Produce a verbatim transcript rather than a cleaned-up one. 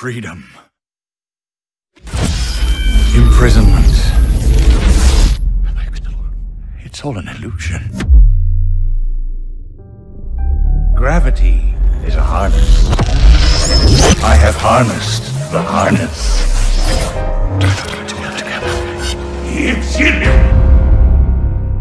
freedom. Imprisonment. It's all an illusion. Gravity is a harness. I have harnessed the harness. Together. It's in him.